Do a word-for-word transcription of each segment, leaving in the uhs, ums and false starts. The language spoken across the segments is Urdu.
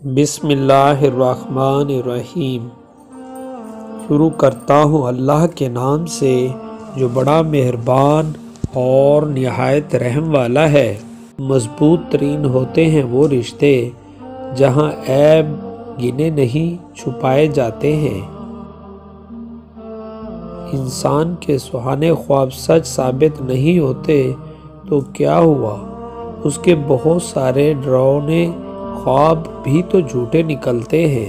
بسم اللہ الرحمن الرحیم۔ شروع کرتا ہوں اللہ کے نام سے جو بڑا مہربان اور نہایت رحم والا ہے۔ مضبوط ترین ہوتے ہیں وہ رشتے جہاں عیب گنے نہیں چھپائے جاتے ہیں۔ انسان کے سہانے خواب سچ ثابت نہیں ہوتے تو کیا ہوا، اس کے بہت سارے ڈراؤنے خواب بھی تو جھوٹے نکلتے ہیں۔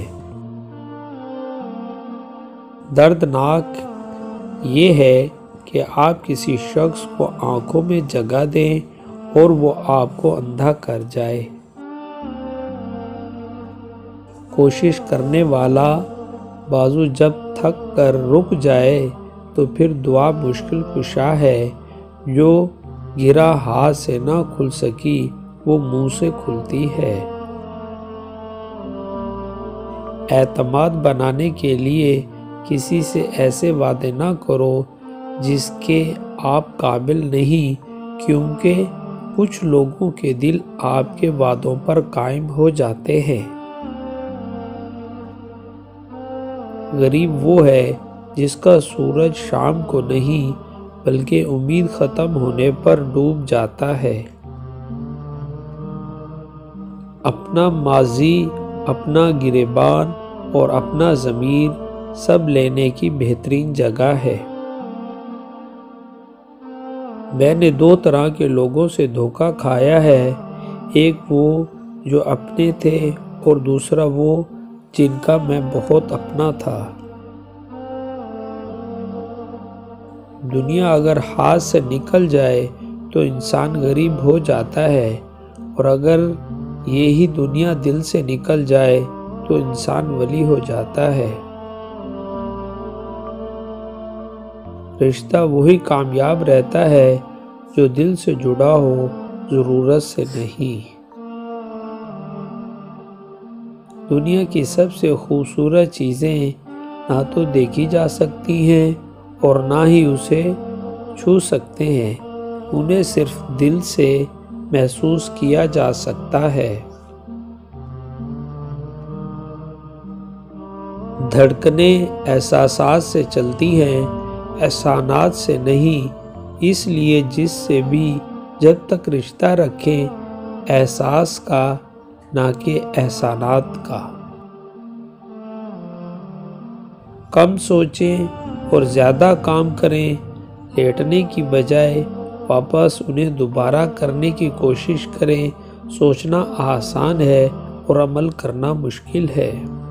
دردناک یہ ہے کہ آپ کسی شخص کو آنکھوں میں جگہ دیں اور وہ آپ کو اندھا کر جائے۔ کوشش کرنے والا بازو جب تھک کر رک جائے تو پھر دعا مشکل کشا ہے۔ جو گرا ہاتھ سے نہ کھل سکی وہ منہ سے کھلتی ہے۔ اعتماد بنانے کے لیے کسی سے ایسے وعدے نہ کرو جس کے آپ قابل نہیں، کیونکہ کچھ لوگوں کے دل آپ کے وعدوں پر قائم ہو جاتے ہیں۔ غریب وہ ہے جس کا سورج شام کو نہیں بلکہ امید ختم ہونے پر ڈوب جاتا ہے۔ اپنا ماضی، اپنا گریبان اور اپنا ضمیر سب لینے کی بہترین جگہ ہے۔ میں نے دو طرح کے لوگوں سے دھوکہ کھایا ہے، ایک وہ جو اپنے تھے اور دوسرا وہ جن کا میں بہت اپنا تھا۔ دنیا اگر ہاتھ سے نکل جائے تو انسان غریب ہو جاتا ہے، اور اگر یہی دنیا دل سے نکل جائے تو انسان ولی ہو جاتا ہے۔ رشتہ وہی کامیاب رہتا ہے جو دل سے جڑا ہو، ضرورت سے نہیں۔ دنیا کی سب سے خوبصورت چیزیں نہ تو دیکھی جا سکتی ہیں اور نہ ہی اسے چھو سکتے ہیں، انہیں صرف دل سے محسوس کیا جا سکتا ہے۔ دھڑکنیں احساسات سے چلتی ہیں، احسانات سے نہیں، اس لیے جس سے بھی جب تک رشتہ رکھیں احساس کا نہ کہ احسانات کا۔ کم سوچیں اور زیادہ کام کریں، لیٹنے کی بجائے واپس انہیں دوبارہ کرنے کی کوشش کریں۔ سوچنا آسان ہے اور عمل کرنا مشکل ہے۔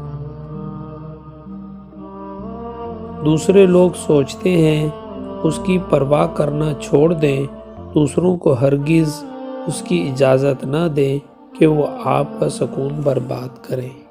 دوسرے لوگ سوچتے ہیں اس کی پرواہ کرنا چھوڑ دیں، دوسروں کو ہرگز اس کی اجازت نہ دیں کہ وہ آپ کا سکون برباد کریں۔